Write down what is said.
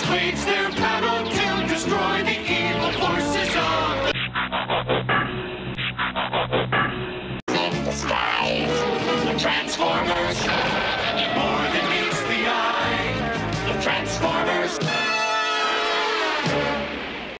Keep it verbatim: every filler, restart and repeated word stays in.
wage their battle to destroy the evil forces of in disguise. The Transformers.